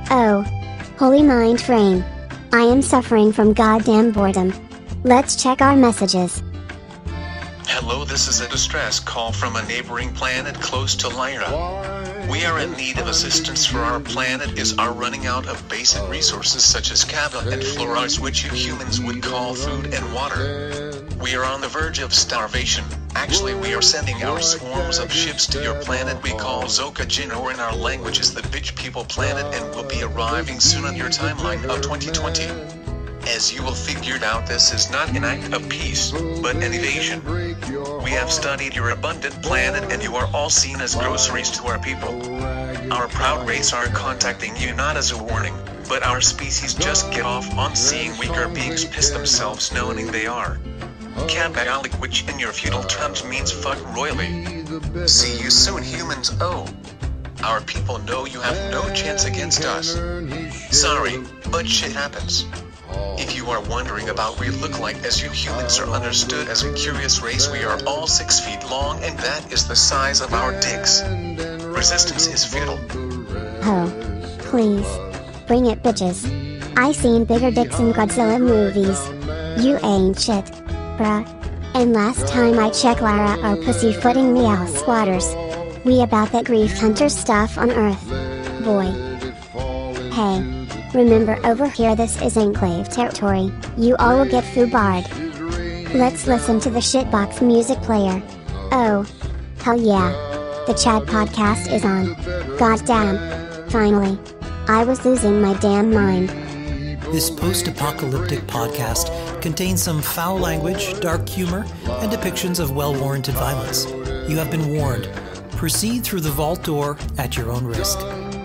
Oh. Holy mind frame. I am suffering from goddamn boredom. Let's check our messages. Hello, this is a distress call from a neighboring planet close to Lyra. We are in need of assistance for our planet is running out of basic resources such as kava and fluorides, which you humans would call food and water. We are on the verge of starvation. Actually, we are sending our swarms of ships to your planet we call Zokajin, or in our language is the bitch people planet, and will be arriving soon on your timeline of 2020. As you will figure out, this is not an act of peace, but an invasion. We have studied your abundant planet and you are all seen as groceries to our people. Our proud race are contacting you not as a warning, but our species just get off on seeing weaker beings piss themselves knowing they are. Kabalik, which in your feudal terms means fuck royally. See you soon, humans. Oh. Our people know you have no chance against us. Sorry, but shit happens. If you are wondering about what we look like, as you humans are understood as a curious race, we are all 6 feet long and that is the size of our dicks. Resistance is futile. Oh. Please. Bring it, bitches. I seen bigger dicks in Godzilla movies. You ain't shit. Bruh. And last time I checked, Lara are pussyfooting meow squatters. We about that grief hunter stuff on Earth. Boy. Hey. Remember, over here this is Enclave territory. You all will get foobarred. Let's listen to the shitbox music player. Oh. Hell yeah. The Chad podcast is on. Goddamn. Finally. I was losing my damn mind. This post-apocalyptic podcast contains some foul language, dark humor, and depictions of well-warranted violence. You have been warned. Proceed through the vault door at your own risk.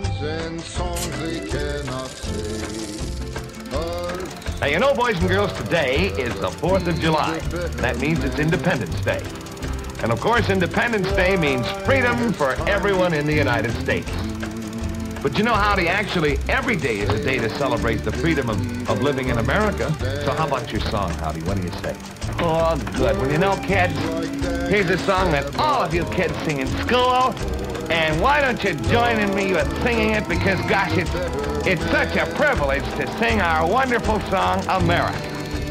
Now, you know, boys and girls, today is the 4th of July. That means it's Independence Day. And of course, Independence Day means freedom for everyone in the United States. But you know, Howdy, actually, every day is a day to celebrate the freedom of living in America. So how about your song, Howdy? What do you say? Oh, good. Well, you know, kids, here's a song that all of you kids sing in school. And why don't you join in me with singing it? Because, gosh, it's such a privilege to sing our wonderful song, America.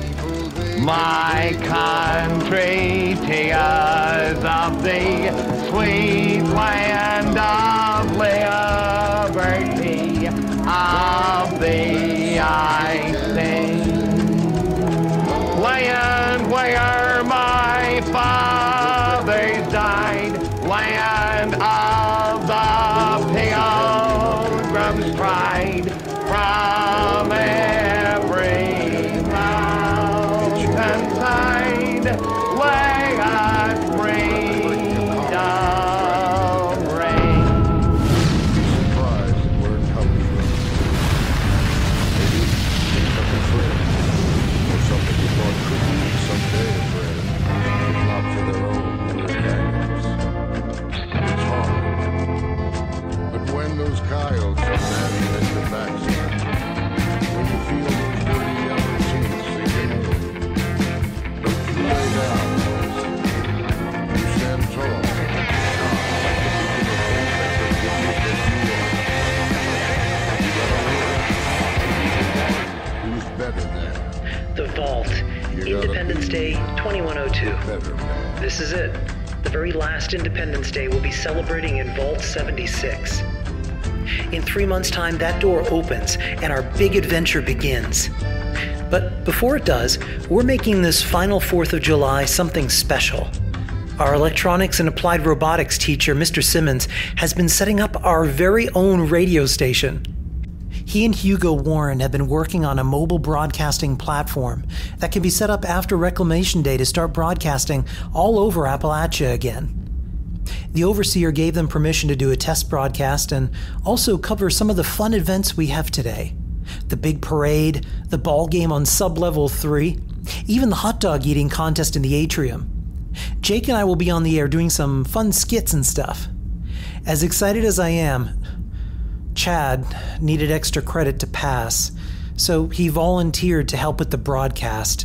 My country, tears of the sweet land of liberty, of thee I sing. Land where my fathers died, land of the Pilgrim's pride, from every mountainside, lay us freedom reign. Surprised that we're coming from. Maybe something friend, or something we thought could be someday a friend, but not for their own little hands. It's hard. But when those coyotes are nabbing at your backside, when you feel those dirty yellow teeth sinking in, don't you lay down. You stand tall. Who's better than? The Vault, Independence Day 2102. Better man. This is it. The very last Independence Day we'll be celebrating in Vault 76. In 3 months' time, that door opens and our big adventure begins. But before it does, we're making this final 4th of July something special. Our electronics and applied robotics teacher, Mr. Simmons, has been setting up our very own radio station. He and Hugo Warren have been working on a mobile broadcasting platform that can be set up after Reclamation Day to start broadcasting all over Appalachia again. The overseer gave them permission to do a test broadcast and also cover some of the fun events we have today. The big parade, the ball game on Sub-Level 3, even the hot dog eating contest in the atrium. Jake and I will be on the air doing some fun skits and stuff. As excited as I am, Chad needed extra credit to pass, so he volunteered to help with the broadcast.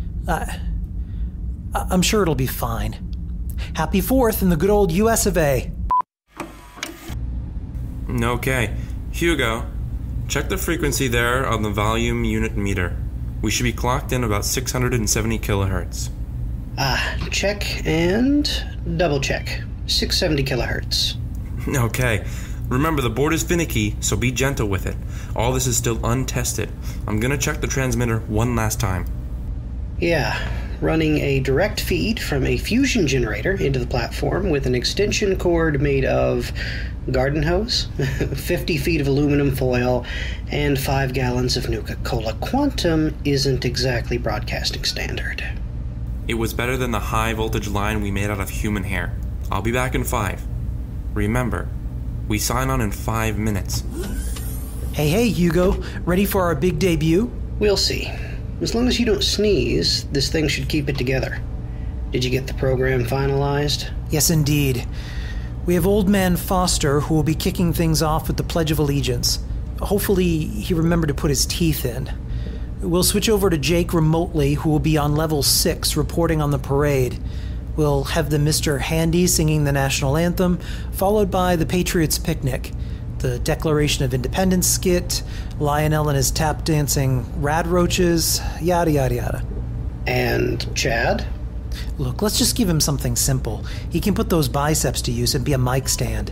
I'm sure it'll be fine. Happy 4th in the good old US of A. Okay, Hugo, Check the frequency there on the volume unit meter. We should be clocked in about 670 kilohertz. Check and double check. 670 kilohertz. Okay. Remember, the board is finicky, so be gentle with it. All this is still untested. I'm gonna check the transmitter one last time. Yeah, running a direct feed from a fusion generator into the platform with an extension cord made of garden hose, 50 feet of aluminum foil, and 5 gallons of Nuka-Cola Quantum isn't exactly broadcasting standard. It was better than the high-voltage line we made out of human hair. I'll be back in 5. Remember, we sign on in 5 minutes. Hey, Hugo. Ready for our big debut? We'll see. As long as you don't sneeze, this thing should keep it together. Did you get the program finalized? Yes, indeed. We have Old Man Foster, who will be kicking things off with the Pledge of Allegiance. Hopefully, he remembered to put his teeth in. We'll switch over to Jake remotely, who will be on level 6, reporting on the parade. We'll have the Mr. Handy singing the national anthem, followed by the Patriots' Picnic, the Declaration of Independence skit, Lionel and his tap-dancing rad roaches, yada yada yada. And Chad? Look, let's just give him something simple. He can put those biceps to use and be a mic stand.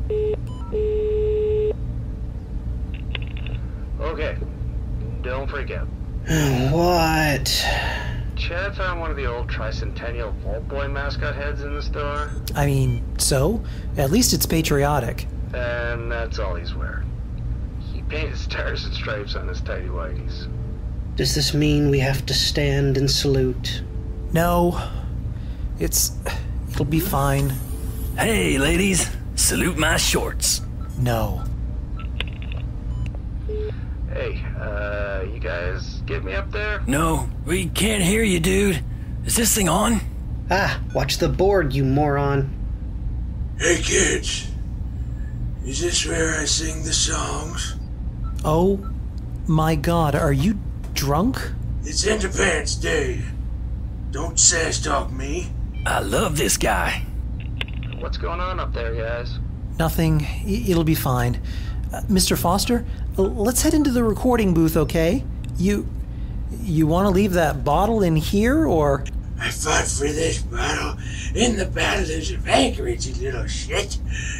Okay, don't freak out. What? Chad found one of the old tricentennial Vault Boy mascot heads in the store. I mean, so? At least it's patriotic. And that's all he's wearing. He painted stars and stripes on his tighty whities. Does this mean we have to stand and salute? No. It'll be fine. Hey, ladies, salute my shorts. No. Hey, you guys get me up there? No, we can't hear you, dude. Is this thing on? Watch the board, you moron. Hey, kids. Is this where I sing the songs? Oh my God, are you drunk? It's Independence Day. Don't sass talk me. I love this guy. What's going on up there, guys? Nothing. It'll be fine. Mr. Foster, let's head into the recording booth, okay? You want to leave that bottle in here, or? I fought for this bottle in the battles of Anchorage, you little shit.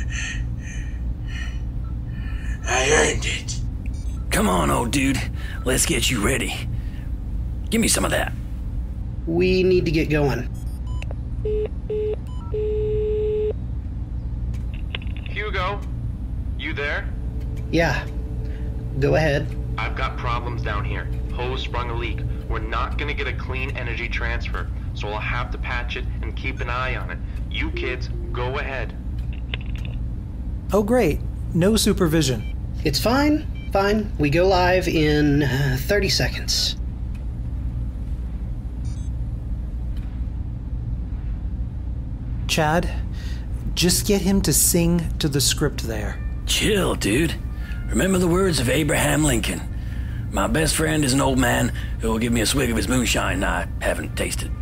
I earned it. Come on, old dude. Let's get you ready. Give me some of that. We need to get going. Hugo, you there? Yeah. Go ahead. I've got problems down here. Hose sprung a leak. We're not gonna get a clean energy transfer, so I'll have to patch it and keep an eye on it. You kids, go ahead. Oh, great. No supervision. It's fine. Fine. We go live in 30 seconds. Chad, just get him to sing to the script there. Chill, dude. Remember the words of Abraham Lincoln. My best friend is an old man who will give me a swig of his moonshine I haven't tasted.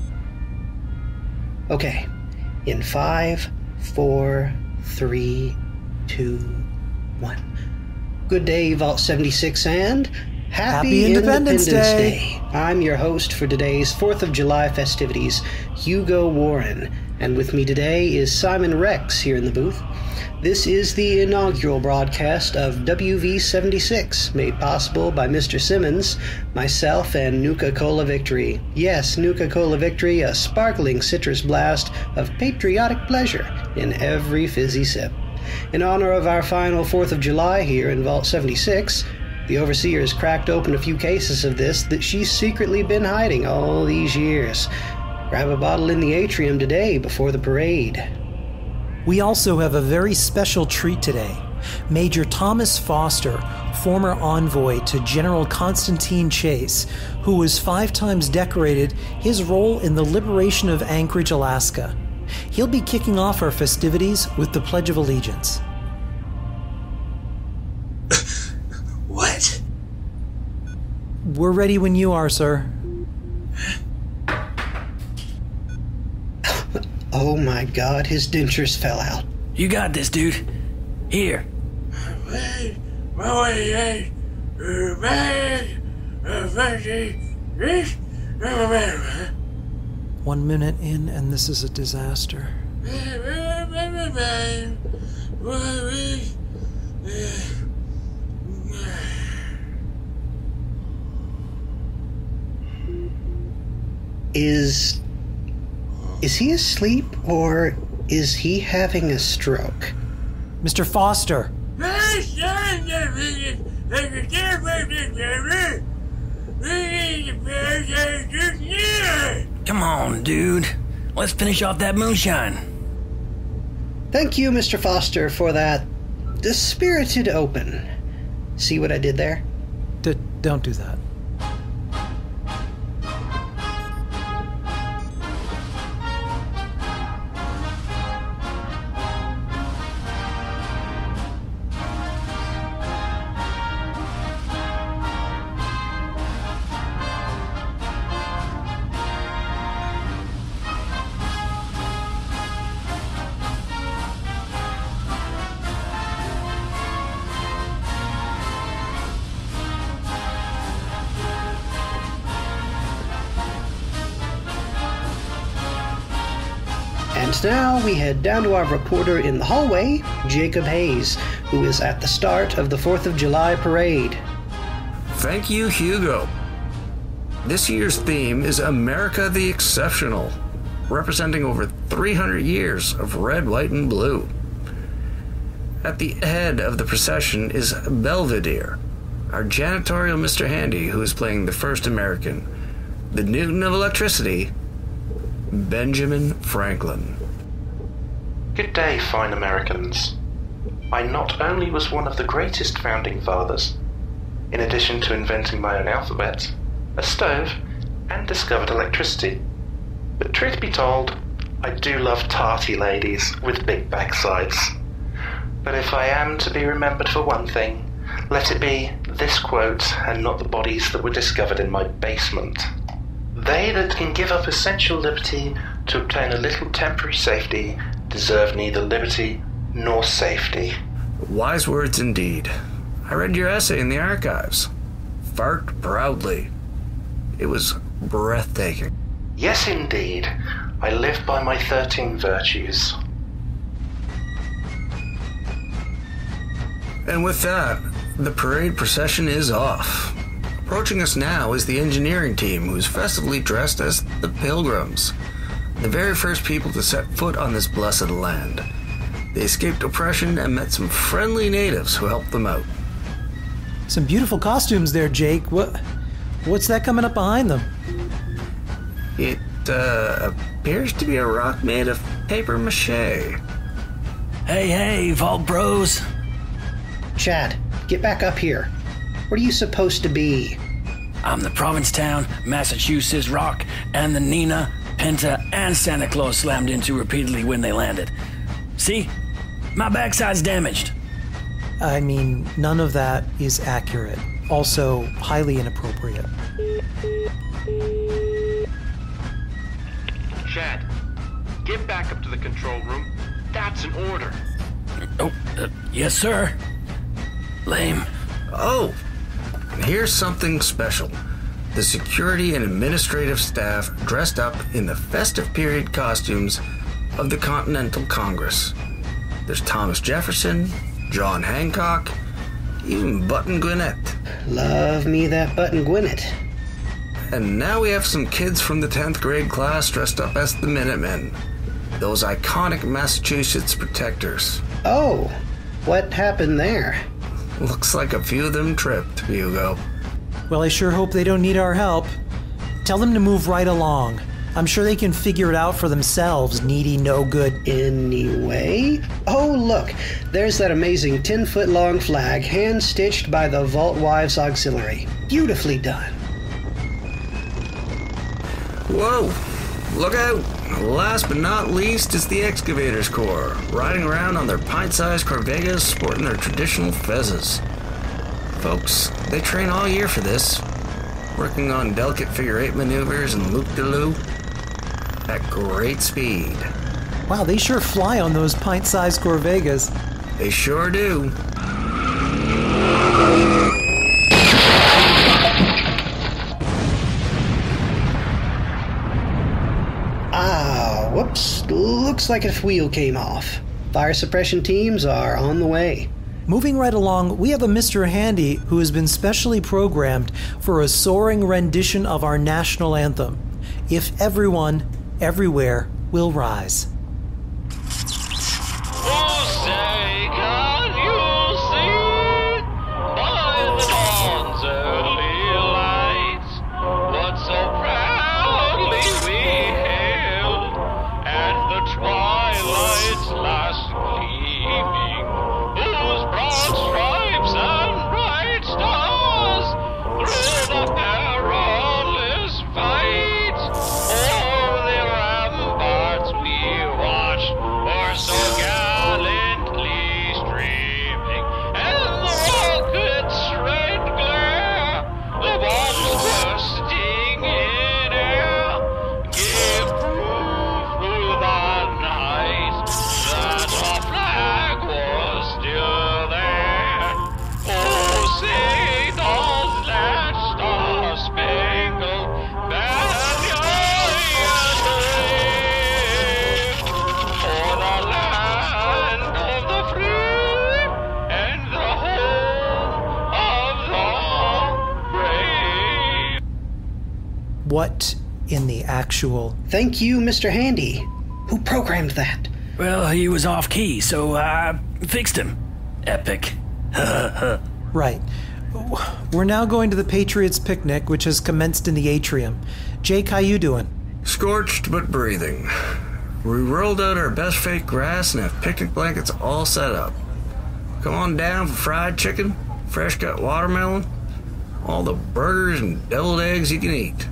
Okay. In 5, 4, 3, 2, 1. Good day, Vault 76, and Happy Independence Day! I'm your host for today's 4th of July festivities, Hugo Warren, and with me today is Simon Rex here in the booth. This is the inaugural broadcast of WV76, made possible by Mr. Simmons, myself, and Nuka-Cola Victory. Yes, Nuka-Cola Victory, a sparkling citrus blast of patriotic pleasure in every fizzy sip. In honor of our final 4th of July here in Vault 76, the Overseer has cracked open a few cases of this that she's secretly been hiding all these years. Grab a bottle in the atrium today before the parade. We also have a very special treat today. Major Thomas Foster, former envoy to General Constantine Chase, who was 5 times decorated his role in the liberation of Anchorage, Alaska. He'll be kicking off our festivities with the Pledge of Allegiance. What? We're ready when you are, sir. Oh my God, his dentures fell out. You got this, dude. Here. Wait, 1 minute in, and this is a disaster. Is he asleep, or is he having a stroke? Mr. Foster! Come on, dude. Let's finish off that moonshine. Thank you, Mr. Foster, for that spirited open. See what I did there? Don't do that. And now we head down to our reporter in the hallway, Jacob Hayes, who is at the start of the 4th of July parade. Thank you, Hugo. This year's theme is America the Exceptional, representing over 300 years of red, white, and blue. At the head of the procession is Belvedere, our janitorial Mr. Handy, who is playing the first American, the Newton of electricity, Benjamin Franklin. Good day, fine Americans. I not only was one of the greatest founding fathers, in addition to inventing my own alphabet, a stove, and discovered electricity, but truth be told, I do love tarty ladies with big backsides. But if I am to be remembered for one thing, let it be this quote and not the bodies that were discovered in my basement. They that can give up essential liberty to obtain a little temporary safety deserve neither liberty nor safety. Wise words indeed. I read your essay in the archives. Fart proudly. It was breathtaking. Yes, indeed. I live by my 13 virtues. And with that, the parade procession is off. Approaching us now is the engineering team, who's festively dressed as the Pilgrims, the very first people to set foot on this blessed land. They escaped oppression and met some friendly natives who helped them out. Some beautiful costumes there, Jake. What's that coming up behind them? It appears to be a rock made of paper mache. Hey, Vault Bros. Chad, get back up here. What are you supposed to be? I'm the Provincetown, Massachusetts rock, and the Nina, Penta, and Santa Claus slammed into repeatedly when they landed. See? My backside's damaged. I mean, none of that is accurate. Also, highly inappropriate. Chad, get back up to the control room. That's an order. Oh, yes, sir. Lame. Oh, and here's something special. The security and administrative staff dressed up in the festive period costumes of the Continental Congress. There's Thomas Jefferson, John Hancock, even Button Gwinnett. Love me that Button Gwinnett. And now we have some kids from the 10th grade class dressed up as the Minutemen, those iconic Massachusetts protectors. Oh, what happened there? Looks like a few of them tripped, Hugo. Well, I sure hope they don't need our help. Tell them to move right along. I'm sure they can figure it out for themselves, needy no-good. Anyway? Oh, look, there's that amazing 10-foot-long flag hand-stitched by the Vault Wives Auxiliary. Beautifully done. Whoa! Look out! Last but not least is the Excavators Corps, riding around on their pint-sized Corvegas sporting their traditional fezzes. Folks, they train all year for this, working on delicate figure-8 maneuvers and loop-de-loop at great speed. Wow, they sure fly on those pint-sized Corvegas. They sure do. looks like a wheel came off. Fire suppression teams are on the way. Moving right along, we have a Mr. Handy who has been specially programmed for a soaring rendition of our national anthem, If Everyone, Everywhere Will Rise. What in the actual... Thank you, Mr. Handy. Who programmed that? Well, he was off key, so I fixed him. Epic. Right. We're now going to the Patriots picnic, which has commenced in the atrium. Jake, how you doing? Scorched but breathing. We rolled out our best fake grass and have picnic blankets all set up. Come on down for fried chicken, fresh cut watermelon, all the burgers and deviled eggs you can eat.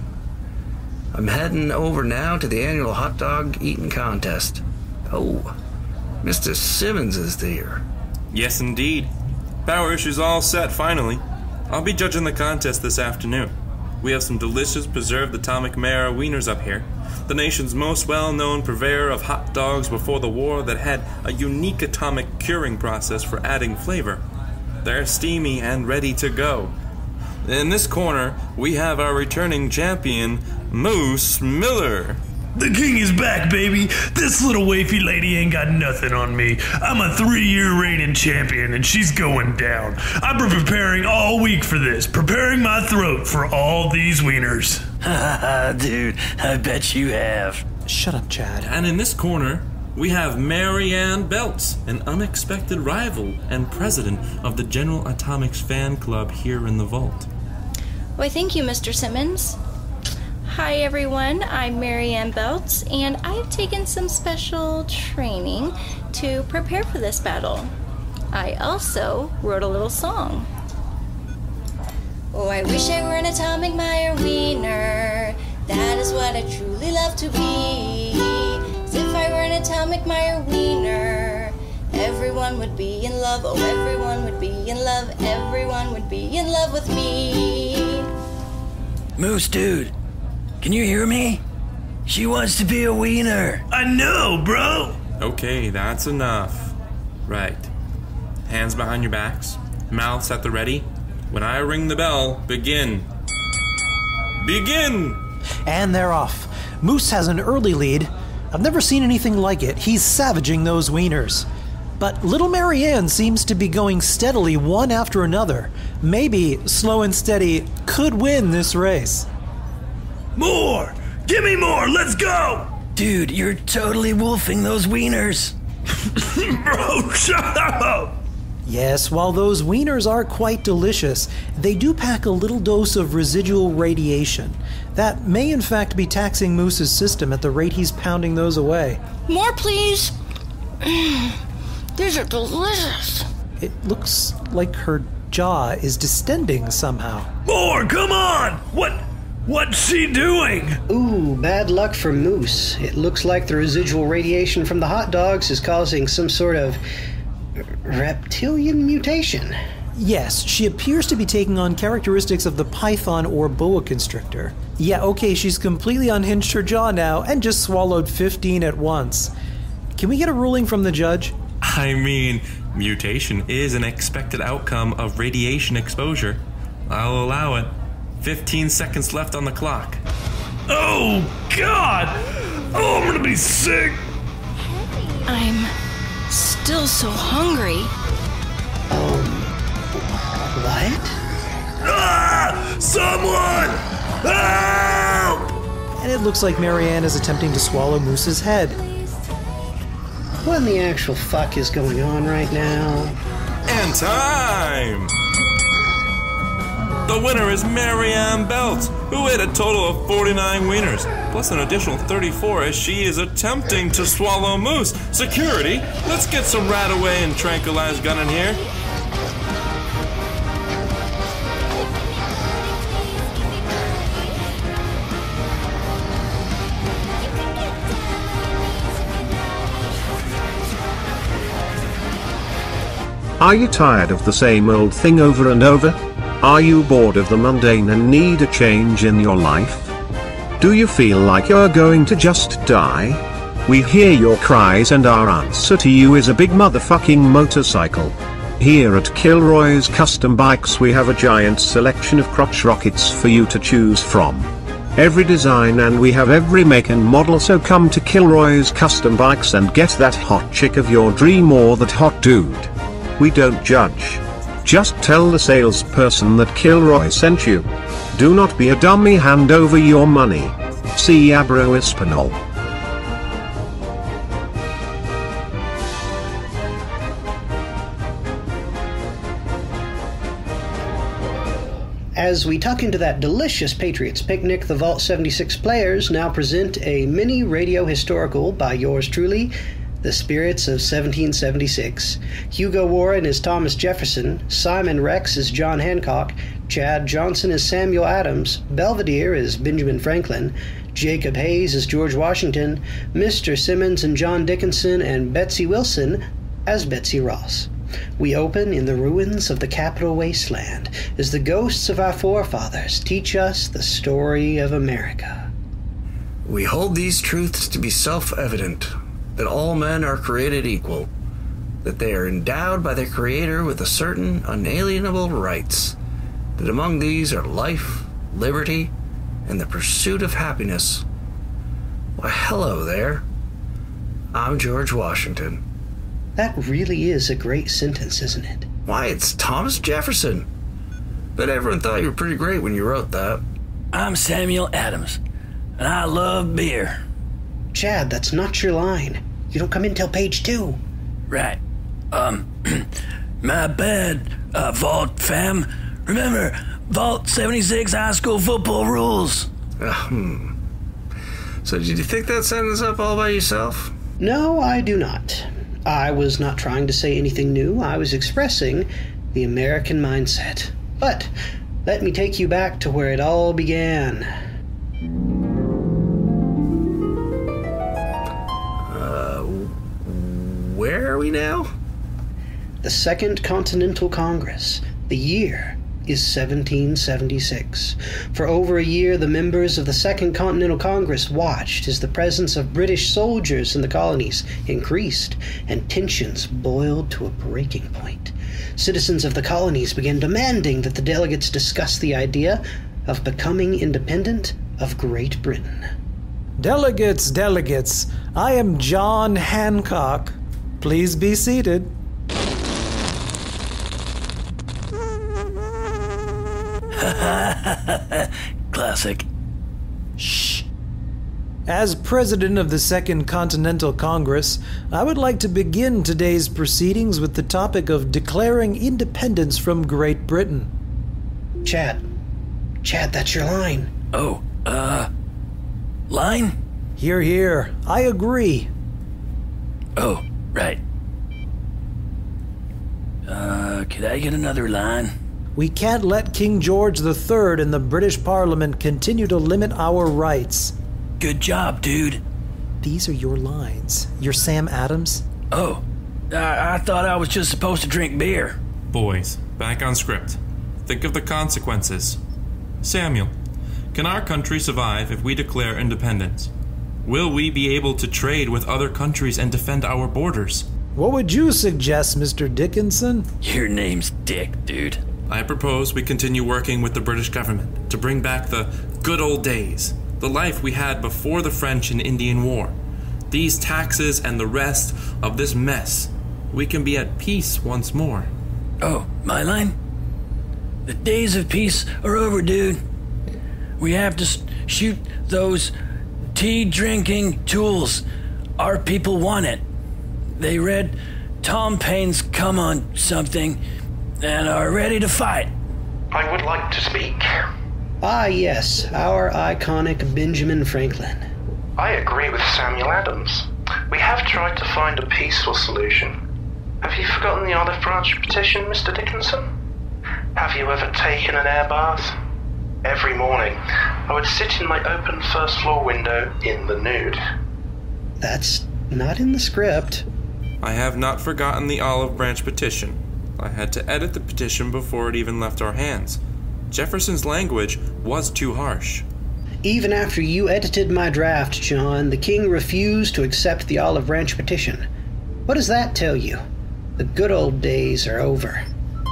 I'm heading over now to the annual hot dog eating contest. Oh, Mr. Simmons is there. Yes, indeed. Power issue's all set, finally. I'll be judging the contest this afternoon. We have some delicious preserved atomic Mara wieners up here, the nation's most well-known purveyor of hot dogs before the war that had a unique atomic curing process for adding flavor. They're steamy and ready to go. In this corner, we have our returning champion, Moose Miller. The king is back, baby. This little wafy lady ain't got nothing on me. I'm a 3-year reigning champion, and she's going down. I've been preparing all week for this, preparing my throat for all these wieners. Dude, I bet you have. Shut up, Chad. And in this corner, we have Mary Ann Belts, an unexpected rival and president of the General Atomics fan club here in the vault. Why, thank you, Mr. Simmons. Hi everyone, I'm Mary Ann Belts, and I've taken some special training to prepare for this battle. I also wrote a little song. Oh, I wish I were an Atomic Meyer wiener. That is what I truly love to be. As if I were an Atomic Meyer wiener, everyone would be in love. Oh, everyone would be in love. Everyone would be in love with me. Moose, dude. Can you hear me? She wants to be a wiener. I know, bro. Okay, that's enough. Right. Hands behind your backs. Mouths at the ready. When I ring the bell, begin. Begin! And they're off. Moose has an early lead. I've never seen anything like it. He's savaging those wieners. But little Mary Ann seems to be going steadily one after another. Maybe Slow and Steady could win this race. More! Give me more! Let's go! Dude, you're totally wolfing those wieners. Bro, shut up! Yes, while those wieners are quite delicious, they do pack a little dose of residual radiation. That may in fact be taxing Moose's system at the rate he's pounding those away. More, please! These are delicious. It looks like her jaw is distending somehow. More, come on! What's she doing? Ooh, bad luck for Moose. It looks like the residual radiation from the hot dogs is causing some sort of reptilian mutation. Yes, she appears to be taking on characteristics of the python or boa constrictor. Yeah, okay, she's completely unhinged her jaw now and just swallowed 15 at once. Can we get a ruling from the judge? I mean, mutation is an expected outcome of radiation exposure. I'll allow it. 15 seconds left on the clock. Oh, God! Oh, I'm gonna be sick! I'm still so hungry. What? Ah! Someone! Help! And it looks like Marianne is attempting to swallow Moose's head. What in the actual fuck is going on right now? And time! The winner is Marianne Belt, who ate a total of 49 wieners, plus an additional 34 as she is attempting to swallow Moose. Security, let's get some rat-away and tranquilize gun in here. Are you tired of the same old thing over and over? Are you bored of the mundane and need a change in your life? Do you feel like you're going to just die? We hear your cries and our answer to you is a big motherfucking motorcycle. Here at Kilroy's Custom Bikes we have a giant selection of crotch rockets for you to choose from. Every design and we have every make and model, so come to Kilroy's Custom Bikes and get that hot chick of your dream or that hot dude. We don't judge. Just tell the salesperson that Kilroy sent you. Do not be a dummy, hand over your money. See Abro Espinol. As we tuck into that delicious Patriots picnic, the Vault 76 players now present a mini radio historical by yours truly, The Spirits of 1776. Hugo Warren is Thomas Jefferson, Simon Rex is John Hancock, Chad Johnson is Samuel Adams, Belvedere is Benjamin Franklin, Jacob Hayes is George Washington, Mr. Simmons and John Dickinson, and Betsy Wilson as Betsy Ross. We open in the ruins of the Capitol Wasteland as the ghosts of our forefathers teach us the story of America. We hold these truths to be self-evident, that all men are created equal, that they are endowed by their Creator with a certain unalienable rights, that among these are life, liberty, and the pursuit of happiness. Why, hello there. I'm George Washington. That really is a great sentence, isn't it? Why, it's Thomas Jefferson. Bet everyone thought you were pretty great when you wrote that. I'm Samuel Adams, and I love beer. Chad, that's not your line. You don't come in till page 2. Right. My bad, Vault fam. Remember, Vault 76 high school football rules. So did you think that sentence up all by yourself? No, I do not. I was not trying to say anything new. I was expressing the American mindset. But let me take you back to where it all began. Where are we now? The Second Continental Congress. The year is 1776. For over a year, the members of the Second Continental Congress watched as the presence of British soldiers in the colonies increased and tensions boiled to a breaking point. Citizens of the colonies began demanding that the delegates discuss the idea of becoming independent of Great Britain. Delegates, I am John Hancock. Please be seated. Classic. Shh. As President of the Second Continental Congress, I would like to begin today's proceedings with the topic of declaring independence from Great Britain. Chad, that's your line. Oh, line? Hear, hear. I agree. Oh, right. Could I get another line? We can't let King George III and the British Parliament continue to limit our rights. Good job, dude. These are your lines. You're Sam Adams? Oh, I thought I was just supposed to drink beer. Boys, back on script. Think of the consequences. Samuel, can our country survive if we declare independence? Will we be able to trade with other countries and defend our borders? What would you suggest, Mr. Dickinson? Your name's Dick, dude. I propose we continue working with the British government to bring back the good old days, the life we had before the French and Indian War. these taxes and the rest of this mess, we can be at peace once more. Oh, my line? The days of peace are over, dude. We have to shoot those tea-drinking tools. Our people want it. They read Tom Paine's Come On Something and are ready to fight. I would like to speak. Ah, yes, our iconic Benjamin Franklin. I agree with Samuel Adams. We have tried to find a peaceful solution. Have you forgotten the Olive Branch petition, Mr. Dickinson? Have you ever taken an air bath? Every morning, I would sit in my open first-floor window in the nude. That's not in the script. I have not forgotten the Olive Branch petition. I had to edit the petition before it even left our hands. Jefferson's language was too harsh. Even after you edited my draft, John, the king refused to accept the Olive Branch petition. What does that tell you? The good old days are over.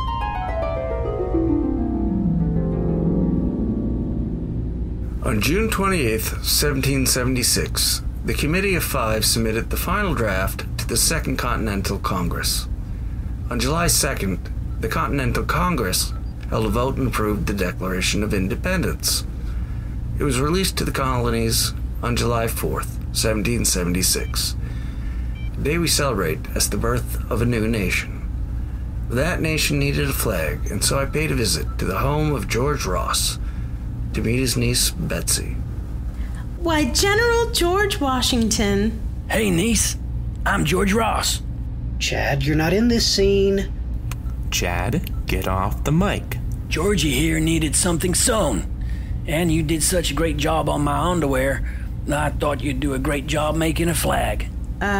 On June 28th, 1776, the Committee of Five submitted the final draft to the Second Continental Congress. On July 2nd, the Continental Congress held a vote and approved the Declaration of Independence. It was released to the colonies on July 4th, 1776. The day we celebrate as the birth of a new nation. That nation needed a flag, and so I paid a visit to the home of George Ross to meet his niece, Betsy. Why, General George Washington. Hey, niece. I'm George Ross. Chad, you're not in this scene. Chad, get off the mic. Georgie here needed something sewn. And you did such a great job on my underwear, I thought you'd do a great job making a flag.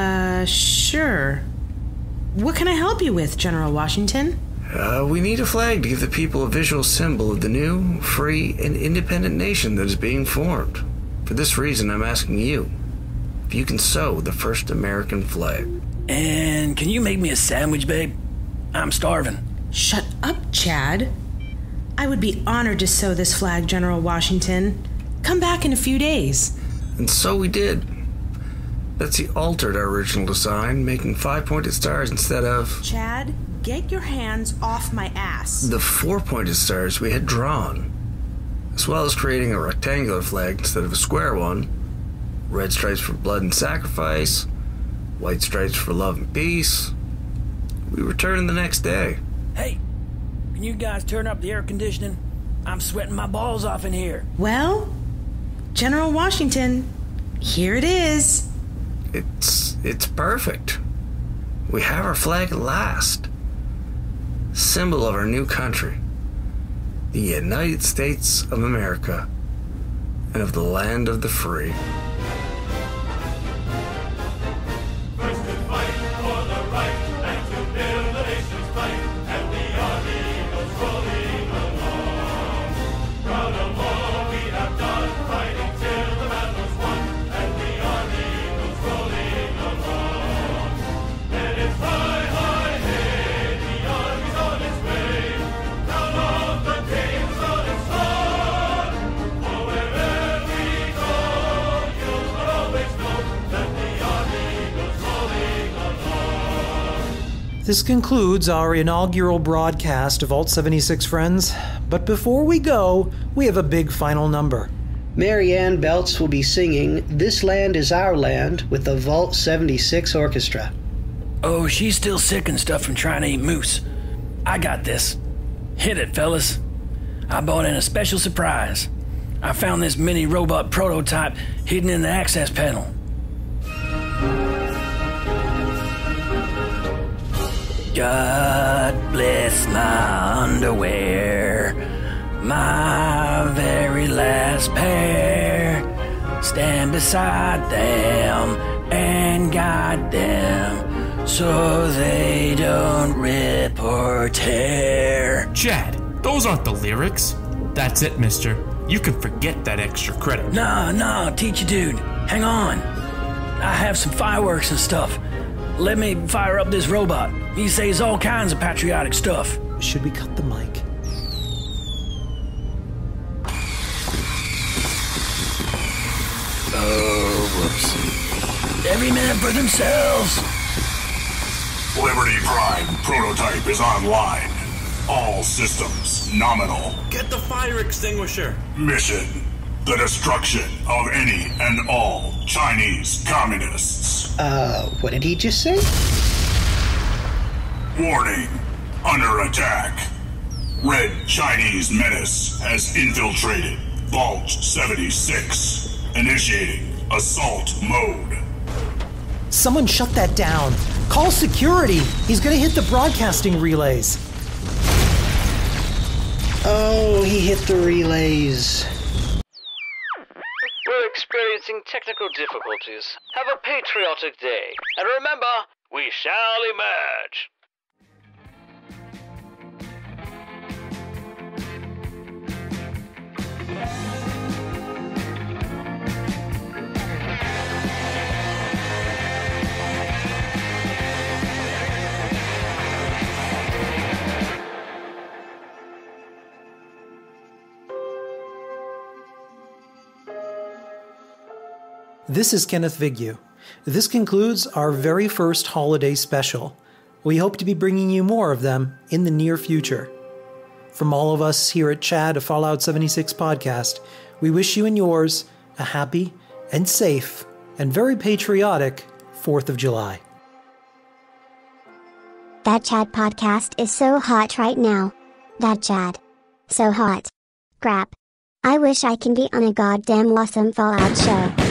Sure. What can I help you with, General Washington? We need a flag to give the people a visual symbol of the new, free, and independent nation that is being formed. For this reason, I'm asking you if you can sew the first American flag. And can you make me a sandwich, babe? I'm starving. Shut up, Chad. I would be honored to sew this flag, General Washington. Come back in a few days. And so we did. Betsy altered our original design, making 5-pointed stars instead of... Chad, get your hands off my ass. The 4-pointed stars we had drawn, as well as creating a rectangular flag instead of a square one. Red stripes for blood and sacrifice, white stripes for love and peace. We returned the next day. Hey, can you guys turn up the air conditioning? I'm sweating my balls off in here. Well, General Washington, here it is. It's perfect. We have our flag at last. Symbol of our new country. The United States of America. And of the land of the free. This concludes our inaugural broadcast of Vault 76 Friends, but before we go, we have a big final number. Mary Ann Belts will be singing This Land Is Our Land with the Vault 76 Orchestra. Oh, she's still sick and stuff from trying to eat moose. I got this. Hit it, fellas. I bought in a special surprise. I found this mini robot prototype hidden in the access panel. God bless my underwear, my very last pair. Stand beside them and guide them so they don't rip or tear. Chad, those aren't the lyrics. That's it, mister. You can forget that extra credit. No, teacher dude. Hang on. I have some fireworks and stuff. Let me fire up this robot. He says all kinds of patriotic stuff. Should we cut the mic? Oh, whoops. every man for themselves. Liberty Prime prototype is online. All systems nominal. Get the fire extinguisher. Mission: the destruction of any and all Chinese communists. What did he just say? Warning: under attack. Red Chinese menace has infiltrated Vault 76. Initiating assault mode. Someone shut that down. Call security. He's gonna hit the broadcasting relays. Oh, he hit the relays. We're experiencing technical difficulties. Have a patriotic day. And remember, we shall emerge. This is Kenneth Vignew. This concludes our very first holiday special. We hope to be bringing you more of them in the near future. From all of us here at Chad, a Fallout 76 podcast, we wish you and yours a happy and safe and very patriotic 4th of July. That Chad podcast is so hot right now. That Chad. So hot. Crap. I wish I can be on a goddamn awesome Fallout show.